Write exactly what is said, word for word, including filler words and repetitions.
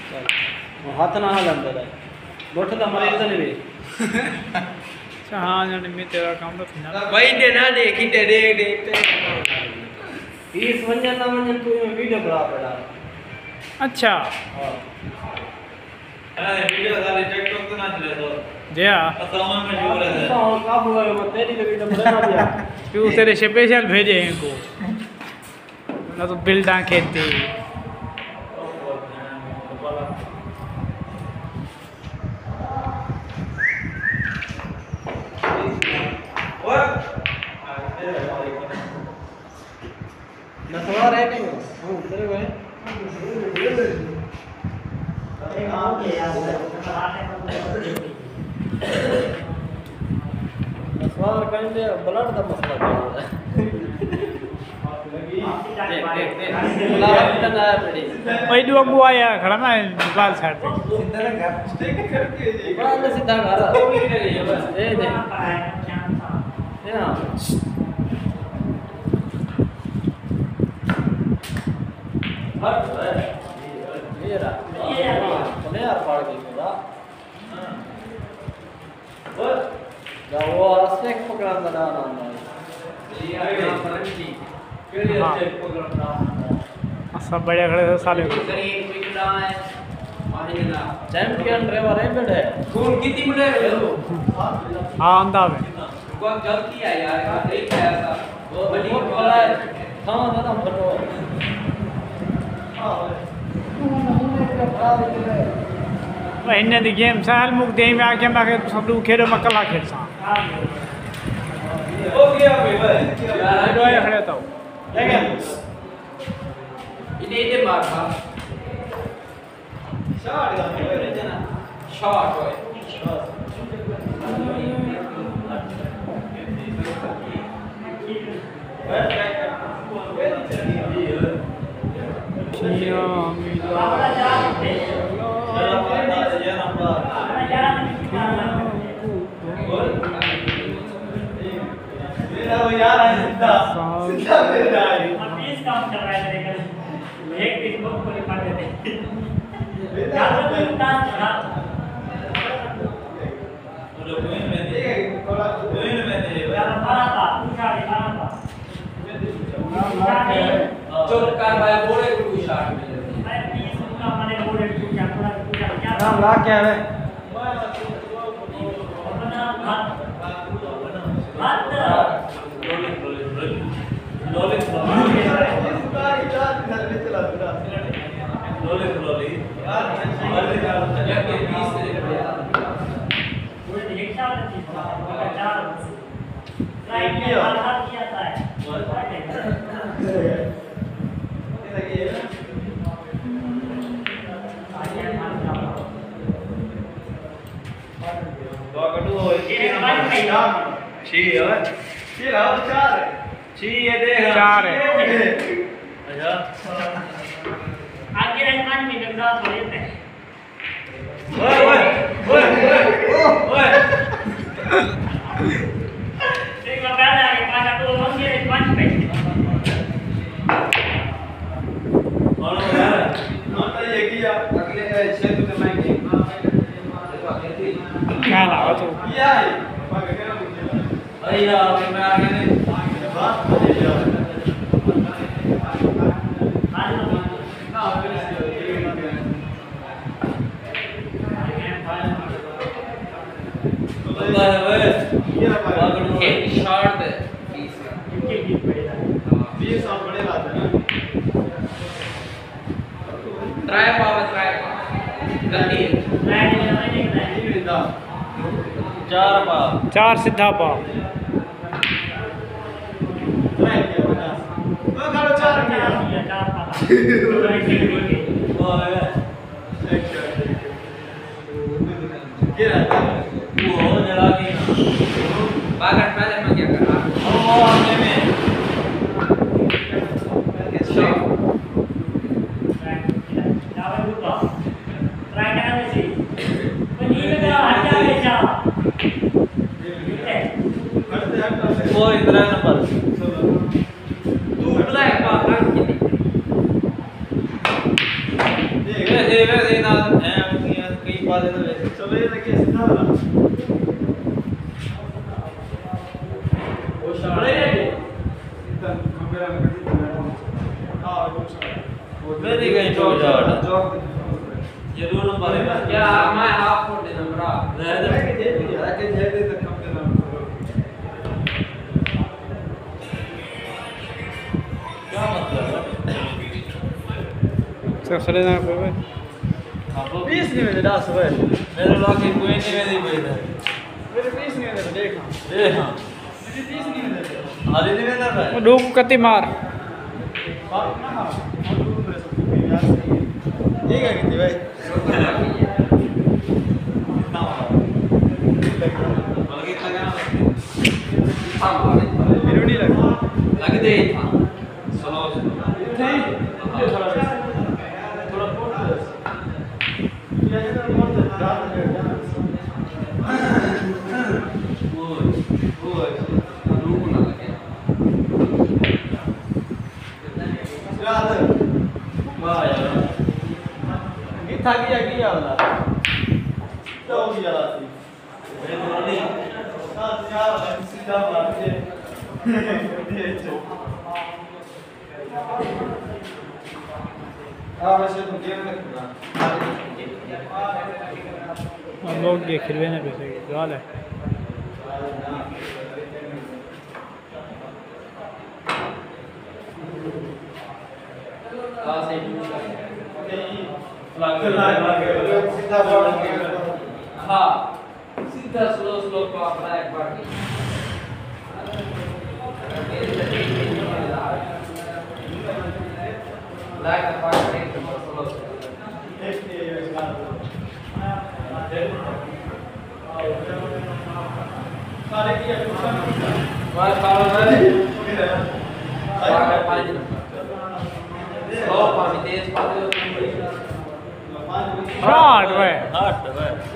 हाथ ना हलांदा है बैठ दा मरीज ने भी अच्छा हाँ जाने में तेरा काम तो फिना भाई दे ना दे किटे दे दे इस वंजन ना वंजन तू वीडियो बना पड़ा अच्छा हां अरे वीडियो सारे टिकटॉक तो ना चले तो जी हाँ सामान में जोर है तो काबू है मैं तेरी वीडियो बना दिया तू तेरे स्पेशल भेजे हैं को ना तो बिल्डा खेती नसवा रहे नहीं हां तेरे को है नसवा कहते ब्लड का मसला है देख देख देख ब्लड का ना पड़ी भाई दो अगुआ आया खड़ा ना बाल साइड पे सीधा लगा स्टेक करके जी बाल सीधा घर बस दे दे हां हट ये रहा तो यार पाड़ गई मेरा और जा वो स्नेक पकड़ा ना ना ये आया परंजी केड़ी स्नेक पकड़ना सब बढ़िया खड़े थे साले करिए कोई ना है मारी ना चैंपियन ड्राइवर है बेटे कौन कितनी मिले हाँ अंदा में को जल्दी आ यार देख ऐसा वो बड़ी वाला है हां दादा फटो इन्हें दी गेम साल मुक दे में आके मैं सब लोग खेलो मकला खेल सा हो गया भाई भाई यार दो आया खड़े तो लेकिन इन्हें इन्हें मार था शॉट का है जना शॉट है चिया मिला यार सीधा सीधा मेरा प्लीज काम कर रहा है मेरे एक पीस बुक को लिखा देते यार तो टास्क रहा बोलो कोई में दे कोई में दे यार बड़ा था पूछा दिखाना था चुप कर भाई बोले कोई शॉट में मैं प्लीज उनका मैंने बोले पूछा थोड़ा पूछा क्या नाम ला क्या है अपना हाथ हाथ लॉलिक लॉलिक लॉलिक लॉलिक यार यार के बीस से वो रिक्शा वाला चीज था चार राइट में हाथ किया था दो कटु हो ये छी है छी रहा चार छी ये देख चार है अच्छा आगे रहमान में गंगा थोड़े थे ओए ओए ओए ओए एक बार पहले आगे पांच तो होंगे पांच पे और यार नोटा ये किया अगले छह तो मैं गेम क्या लावा तो किया है अय्या मैं आगे नहीं बात अय्या अल्लाह है वे ये एक शॉट है बीस इनके बीच पड़ेगा बीस और बड़े बात है ना ट्राई पावर ट्राई गलती है राइट में नहीं विदा चार पा चार सीधा पा ट्राई किया बता वो गाड़ो चार किया चार पाता वो है क्या रहता है वो जला के बागट पहले मैं क्या कर रहा हूं वो आने में स्टॉप जावे रुको ट्राई करने से पनीर का हटा बेचा वो इतना नंबर तू ब्लैक पाकर कितनी देख ले देख ले ना दे दो चलो ये देखिए सीधा वाला वो शाळे इतना कैमरा में हां वो शाळे मेरी गई तो जा जॉब ये दो नंबर है क्या मैं हाफ फोड़ देना बरा दे दे आके दे दे तक कम देना क्या मतलब है सर खड़े ना पे भाई आप लोग बीस नहीं मिले दस हुए मेरे लाके कोई नहीं मेरी कोई है मेरे बीस नहीं मिले देखा ए हां मेरे बीस नहीं मिले आधे नहीं मिलना है वो डूब कति मार बात ना हां और दूर मेरे सब यार सही है ये क्या कहती भाई बल्कि लगाना हां मेरे नहीं लगा लग दे स्लो इथे ही थोड़ा थोड़ा फोड़ दे ये इधर मोड़ दे रात में जाना वो वो रूप ना लगे रात वाह यार इथा किया किया वाला तो किया लाती मैं तो नहीं साथ यार सीधा मार के हाँ वैसे तुम गेम में खेलना हम लोग ये खिलवे ना पैसे गाल है कहाँ से लग लग सीधा बॉल हाँ सीधा स्लो स्लो को अपना एक बार like the part take slow सारे की वाह पावर है पावर पाँच स्लो पानी तेज पानी शॉट भाई हट भाई